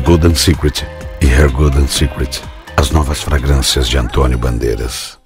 Golden Secret e Hair Golden Secret, as novas fragrâncias de Antônio Bandeiras.